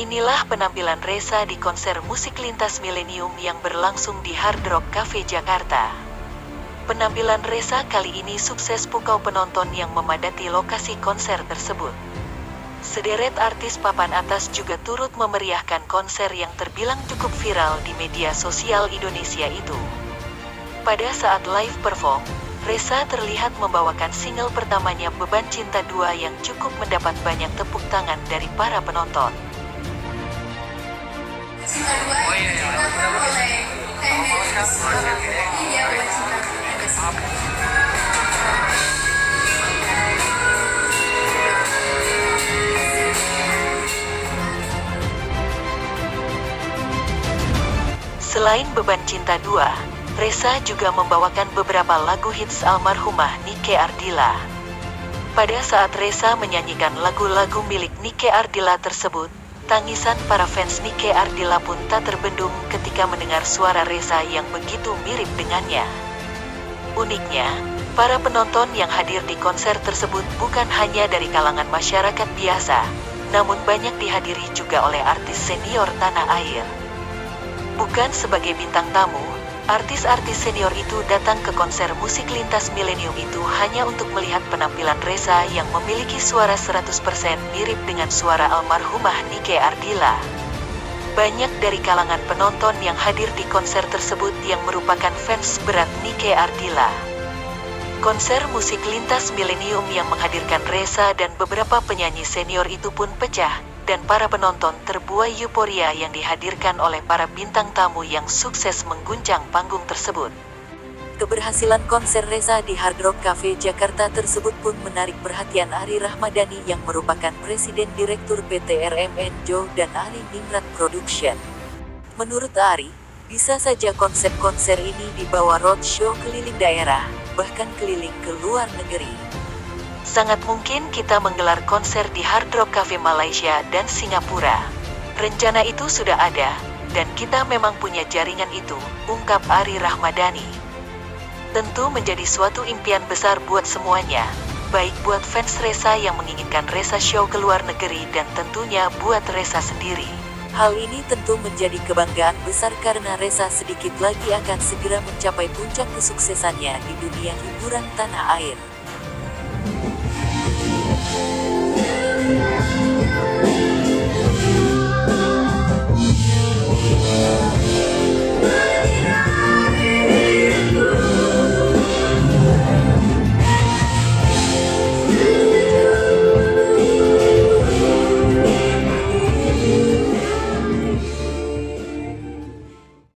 Inilah penampilan Reza di konser musik lintas milenium yang berlangsung di Hard Rock Cafe Jakarta. Penampilan Reza kali ini sukses pukau penonton yang memadati lokasi konser tersebut. Sederet artis papan atas juga turut memeriahkan konser yang terbilang cukup viral di media sosial Indonesia itu. Pada saat live perform, Reza terlihat membawakan single pertamanya Beban Cinta 2 yang cukup mendapat banyak tepuk tangan dari para penonton. Cinta 2 diceritakan oleh Iya, Beban Cinta. Selain Beban Cinta 2, Reza juga membawakan beberapa lagu hits almarhumah Nike Ardilla. Pada saat Reza menyanyikan lagu-lagu milik Nike Ardilla tersebut, tangisan para fans Nike Ardilla pun tak terbendung ketika mendengar suara Reza yang begitu mirip dengannya. Uniknya, para penonton yang hadir di konser tersebut bukan hanya dari kalangan masyarakat biasa, namun banyak dihadiri juga oleh artis senior tanah air. Bukan sebagai bintang tamu, artis-artis senior itu datang ke konser musik lintas milenium itu hanya untuk melihat penampilan Reza yang memiliki suara 100% mirip dengan suara almarhumah Nike Ardilla. Banyak dari kalangan penonton yang hadir di konser tersebut yang merupakan fans berat Nike Ardilla. Konser musik lintas milenium yang menghadirkan Reza dan beberapa penyanyi senior itu pun pecah, dan para penonton terbuai euforia yang dihadirkan oleh para bintang tamu yang sukses mengguncang panggung tersebut. Keberhasilan konser Reza di Hard Rock Cafe Jakarta tersebut pun menarik perhatian Ari Rahmadani yang merupakan Presiden Direktur PT RMN Jo dan Ari Ningrat Production. Menurut Ari, bisa saja konsep konser ini dibawa roadshow keliling daerah, bahkan keliling ke luar negeri. Sangat mungkin kita menggelar konser di Hard Rock Cafe Malaysia dan Singapura. Rencana itu sudah ada, dan kita memang punya jaringan itu, ungkap Ari Rahmadani. Tentu menjadi suatu impian besar buat semuanya, baik buat fans Reza yang menginginkan Reza show ke luar negeri dan tentunya buat Reza sendiri. Hal ini tentu menjadi kebanggaan besar karena Reza sedikit lagi akan segera mencapai puncak kesuksesannya di dunia hiburan tanah air. Thank you.